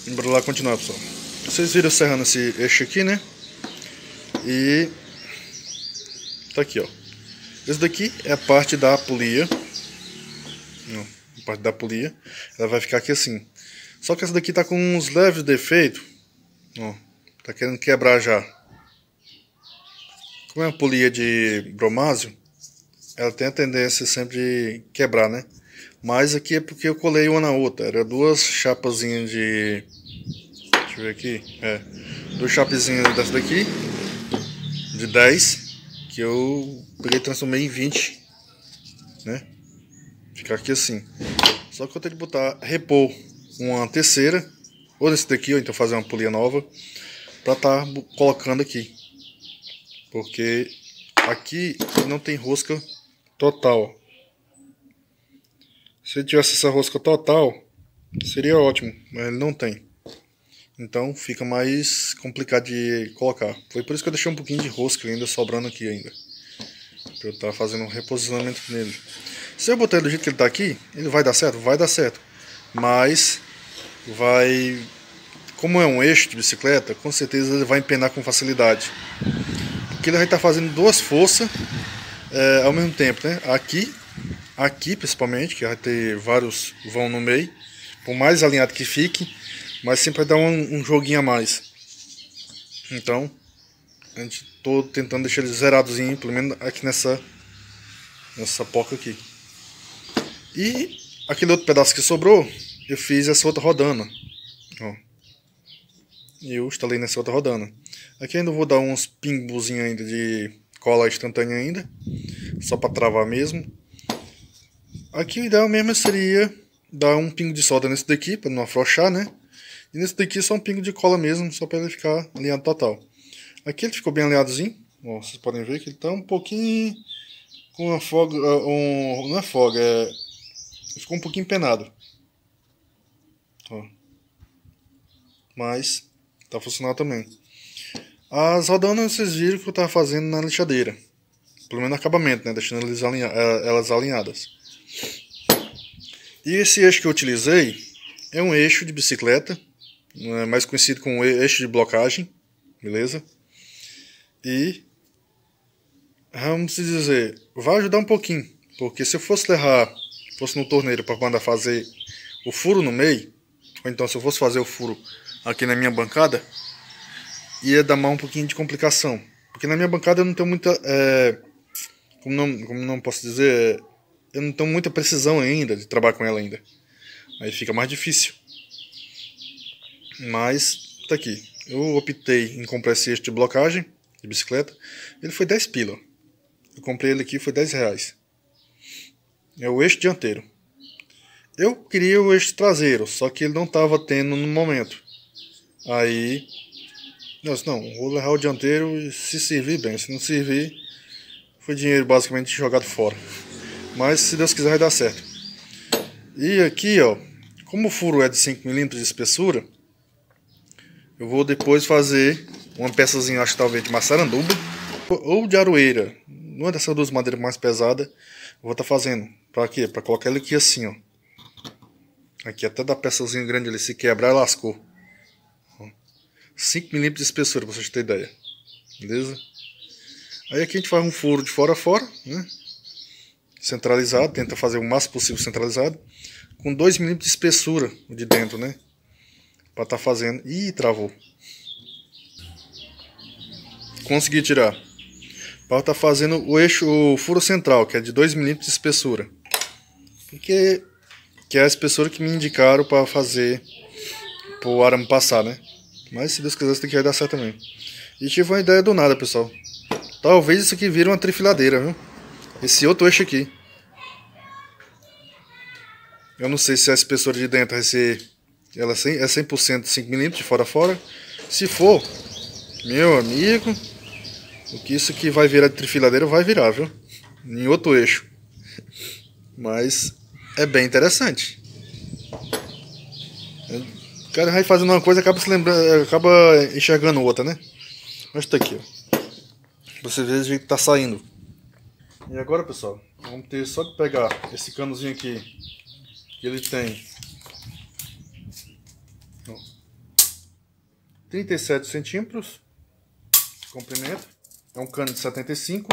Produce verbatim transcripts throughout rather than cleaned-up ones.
Bora lá continuar, pessoal. Vocês viram serrando esse eixo aqui, né? E tá aqui, ó. Esse daqui é a parte da polia. Não, a parte da polia. Ela vai ficar aqui assim. Só que essa daqui tá com uns leves defeitos. Ó, tá querendo quebrar já. Como é uma polia de bromásio, ela tem a tendência sempre de quebrar, né? Mas aqui é porque eu colei uma na outra. Era duas chapazinhas de... Deixa eu ver aqui. É. Duas chapezinhas dessa daqui. De dez. Que eu peguei e transformei em vinte. Né? Ficar aqui assim. Só que eu tenho que botar, repor uma terceira. Ou nesse daqui, ou então fazer uma polia nova. Pra tá colocando aqui. Porque aqui não tem rosca total. Se tivesse essa rosca total, seria ótimo, mas ele não tem. Então fica mais complicado de colocar. Foi por isso que eu deixei um pouquinho de rosca ainda sobrando aqui ainda. Pra eu estar fazendo um reposicionamento nele. Se eu botar ele do jeito que ele está aqui, ele vai dar certo? Vai dar certo. Mas vai... Como é um eixo de bicicleta, com certeza ele vai empenar com facilidade. Porque ele vai estar fazendo duas forças é, ao mesmo tempo, né? Aqui, aqui principalmente, que vai ter vários vão no meio. Por mais alinhado que fique, mas sempre vai dar um, um joguinho a mais. Então, a gente tô tentando deixar ele zeradozinho, pelo menos aqui nessa, nessa poca aqui. E aquele outro pedaço que sobrou, eu fiz essa outra rodana. Ó. E eu instalei nessa outra rodana. Aqui ainda vou dar uns pingbozinhos ainda de cola instantânea ainda. Só para travar mesmo. Aqui o ideal mesmo seria dar um pingo de solda nesse daqui, para não afrouxar, né? E nesse daqui só um pingo de cola mesmo, só para ele ficar alinhado total. Aqui ele ficou bem alinhadozinho. Ó, vocês podem ver que ele está um pouquinho com uma folga... Um, não é folga, é... Ficou um pouquinho empenado. Ó. Mas tá funcionando também. As rodanas vocês viram que eu tava fazendo na lixadeira. Pelo menos no acabamento, né? Deixando elas, alinha elas alinhadas. E esse eixo que eu utilizei é um eixo de bicicleta, mais conhecido como eixo de blocagem, beleza? E vamos dizer, vai ajudar um pouquinho, porque se eu fosse levar, fosse no torneiro para mandar fazer o furo no meio, ou então se eu fosse fazer o furo aqui na minha bancada, ia dar mais um pouquinho de complicação, porque na minha bancada eu não tenho muita, é, como não, como não posso dizer, eu não tenho muita precisão ainda de trabalhar com ela ainda. Aí fica mais difícil. Mas tá aqui. Eu optei em comprar esse eixo de blocagem de bicicleta. Ele foi dez pila. Eu comprei ele aqui, foi dez reais. É o eixo dianteiro. Eu queria o eixo traseiro, só que ele não estava tendo no momento. Aí eu disse, não, vou levar o dianteiro e se servir bem. Se não servir, foi dinheiro basicamente jogado fora. Mas se Deus quiser vai dar certo. E aqui, ó, como o furo é de cinco milímetros de espessura, eu vou depois fazer uma peçazinha, acho que talvez de maçaranduba ou de aroeira. Uma dessas duas madeiras mais pesadas, eu vou estar tá fazendo. Pra quê? Pra colocar ele aqui assim, ó. Aqui até da peçazinha grande ali, se quebrar, lascou. cinco milímetros de espessura, pra vocês terem ideia. Beleza? Aí aqui a gente faz um furo de fora a fora, né? Centralizado, tenta fazer o máximo possível centralizado, com dois milímetros de espessura de dentro, né? Para estar tá fazendo. Ih, travou. Consegui tirar. Para estar tá fazendo o eixo, o furo central, que é de dois milímetros de espessura. Porque que é a espessura que me indicaram para fazer para o arame passar, né? Mas se Deus quiser, isso daqui vai dar certo também. E tive uma ideia do nada, pessoal. Talvez isso aqui vire uma trifiladeira, viu? Esse outro eixo aqui. Eu não sei se a espessura de dentro vai ser... Ela é cem por cento cinco milímetros de fora a fora. Se for, meu amigo, o que isso aqui vai virar de trifiladeira vai virar, viu? Em outro eixo. Mas é bem interessante. O cara vai fazendo uma coisa e acaba se lembrando, acaba enxergando outra, né? Mas tá aqui, ó. Você vê o jeito que tá saindo. E agora, pessoal, vamos ter só que pegar esse canozinho aqui que ele tem. Ó, trinta e sete centímetros de comprimento. É um cano de setenta e cinco.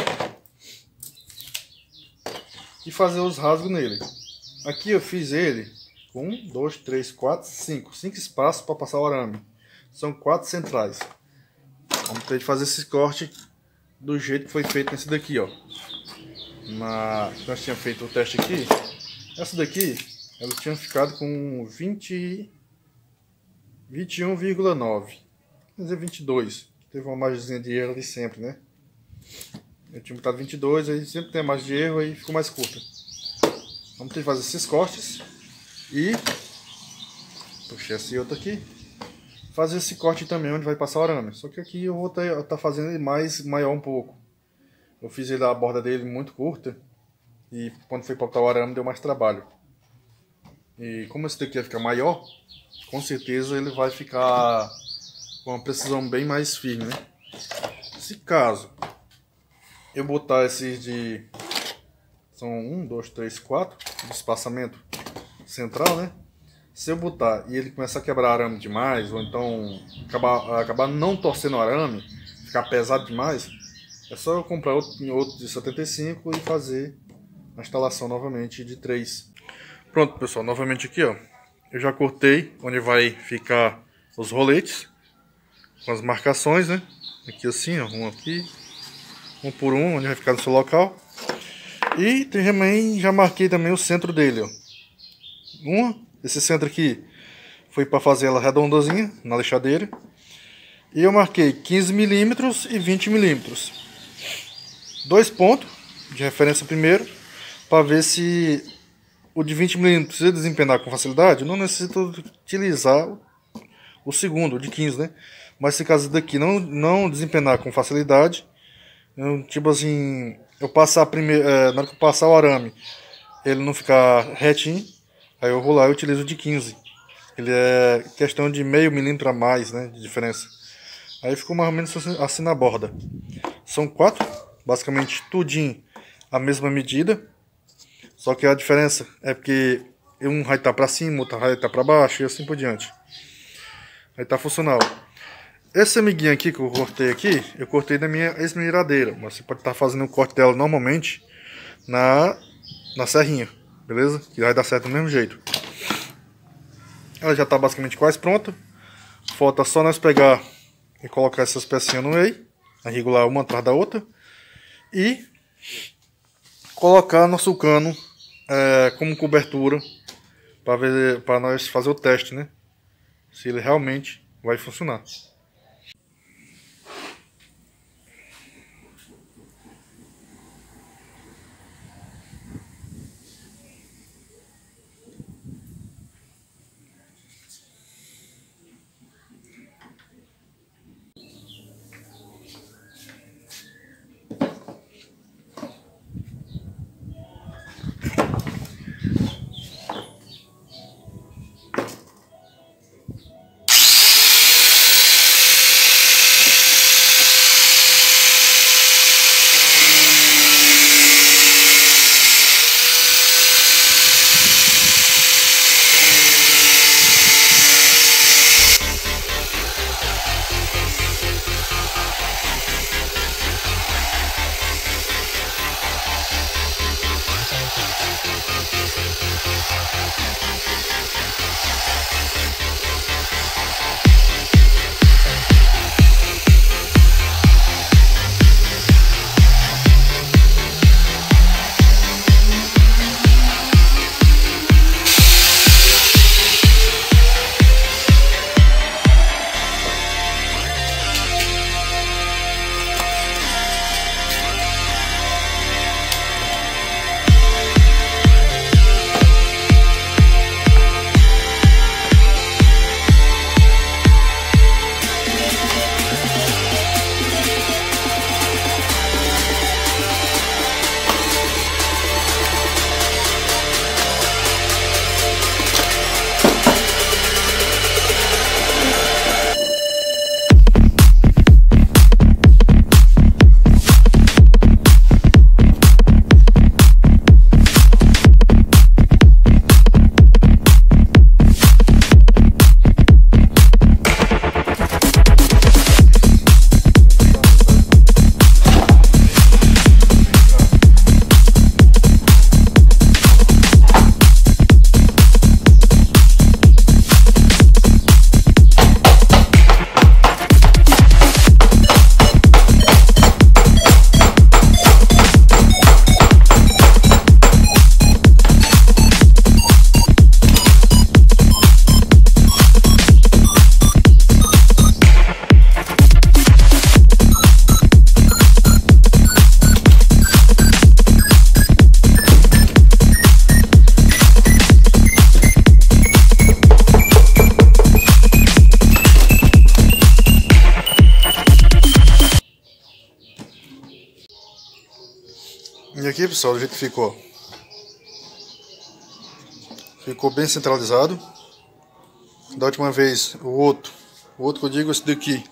E fazer os rasgos nele. Aqui eu fiz ele com um, dois, três, quatro, cinco. cinco espaços para passar o arame. São quatro centrais. Vamos ter de fazer esse corte do jeito que foi feito nesse daqui, ó. Na... Nós tínhamos feito o teste aqui. Essa daqui, ela tinha ficado com vinte... vinte e um vírgula nove. Quer dizer, vinte e dois. Teve uma margemzinha de erro ali sempre, né? Eu tinha botado vinte e dois, aí sempre tem a margem de erro, aí ficou mais curta. Vamos ter que fazer esses cortes. E... puxei esse outro aqui. Fazer esse corte também onde vai passar o arame. Só que aqui eu vou estar tá fazendo ele mais maior um pouco. Eu fiz ele a borda dele muito curta. E quando foi para botar o arame deu mais trabalho. E como esse daqui vai ficar maior, com certeza ele vai ficar com uma precisão bem mais firme, né? Se caso eu botar esses de... são um, dois, três, quatro de espaçamento central, né? Se eu botar e ele começar a quebrar arame demais, ou então acabar, acabar não torcendo o arame, ficar pesado demais, é só eu comprar outro, outro de setenta e cinco e fazer a instalação novamente de três. Pronto, pessoal, novamente aqui, ó. Eu já cortei onde vai ficar os roletes, com as marcações, né? Aqui assim, ó, um aqui, um por um, onde vai ficar no seu local. E também já marquei também o centro dele, ó. Uma, esse centro aqui foi para fazer ela redondazinha na lixadeira. E eu marquei quinze milímetros e vinte milímetros. Dois pontos de referência primeiro, para ver se o de vinte milímetros precisa desempenhar com facilidade. Não necessito utilizar o segundo, o de quinze, né? Mas se caso daqui não, não desempenhar com facilidade, eu, tipo assim, eu passar primeiro, é, na hora que eu passar o arame, ele não ficar retinho, aí eu vou lá e utilizo o de quinze. Ele é questão de meio milímetro a mais, né, de diferença. Aí ficou mais ou menos assim na borda. São quatro, basicamente tudinho a mesma medida. Só que a diferença é porque um vai estar para cima, outro vai estar para baixo e assim por diante. Aí tá funcional. Esse amiguinho aqui que eu cortei aqui, eu cortei da minha esmeradeira. Mas você pode estar fazendo o corte dela normalmente na, na serrinha, beleza? Que vai dar certo do mesmo jeito. Ela já está basicamente quase pronta. Falta só nós pegar e colocar essas pecinhas no meio, regular uma atrás da outra. E colocar nosso cano é, como cobertura para ver, para nós fazer o teste, né? Se ele realmente vai funcionar. aqui, pessoal, do jeito que ficou. Ficou bem centralizado. Da última vez, o outro, o outro que eu digo, esse daqui,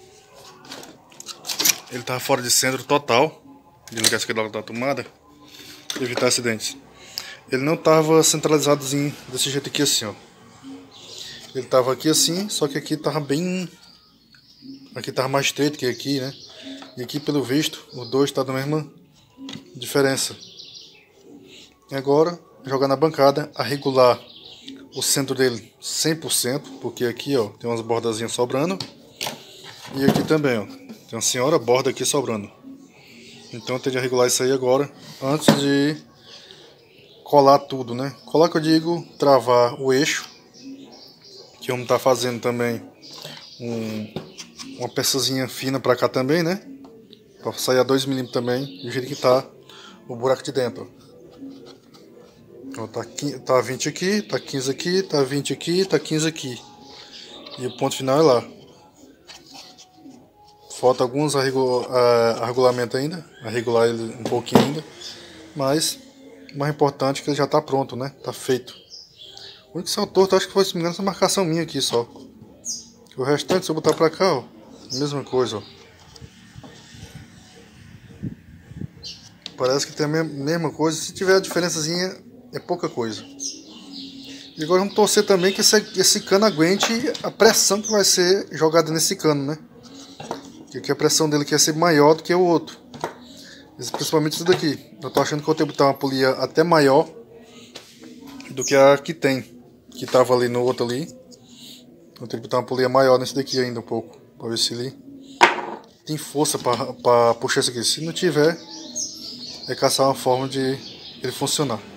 ele estava fora de centro total. Desligar esse aqui da tomada, evitar acidentes. Ele não estava centralizadozinho desse jeito aqui assim, ó. Ele estava aqui assim, só que aqui estava bem... Aqui estava mais estreito que aqui, né? E aqui, pelo visto, os dois estão da mesma diferença. E agora, jogar na bancada, a regular o centro dele cem por cento, porque aqui, ó, tem umas bordazinhas sobrando. E aqui também, ó, tem uma senhora borda aqui sobrando. Então eu tenho que regular isso aí agora, antes de colar tudo, né? Colar que eu digo, travar o eixo, que vamos estar fazendo também um, uma peçazinha fina pra cá também, né? Pra sair a dois milímetros também, do jeito que tá o buraco de dentro. Ó, tá, tá vinte aqui, tá quinze aqui, tá vinte aqui, tá quinze aqui. E o ponto final é lá. Falta alguns arregulamentos ainda, arregular ele um pouquinho ainda. Mas o mais importante é que ele já tá pronto, né? Tá feito. O único que saiu torto, acho que foi, se não me engano, essa marcação minha aqui só. O restante, se eu botar pra cá, ó, mesma coisa, ó. Parece que tem a mesma coisa. Se tiver a diferençazinha, é pouca coisa. E agora vamos torcer também que esse, esse cano aguente a pressão que vai ser jogada nesse cano, né? Que aqui a pressão dele quer ser maior do que o outro. Principalmente isso daqui. Eu tô achando que eu vou ter que botar uma polia até maior do que a que tem. Que tava ali no outro ali. Vou ter que botar uma polia maior nesse daqui ainda um pouco. Pra ver se ele tem força pra, pra puxar isso aqui. Se não tiver, é caçar uma forma de ele funcionar.